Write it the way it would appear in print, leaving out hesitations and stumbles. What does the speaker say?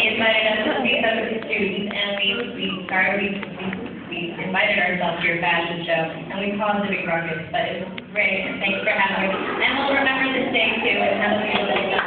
He invited us to meet up with the students, and we invited ourselves to your fashion show, and we caused a big ruckus, but it was great, and thanks for having us. And we'll remember this day, too, and have a beautiful day.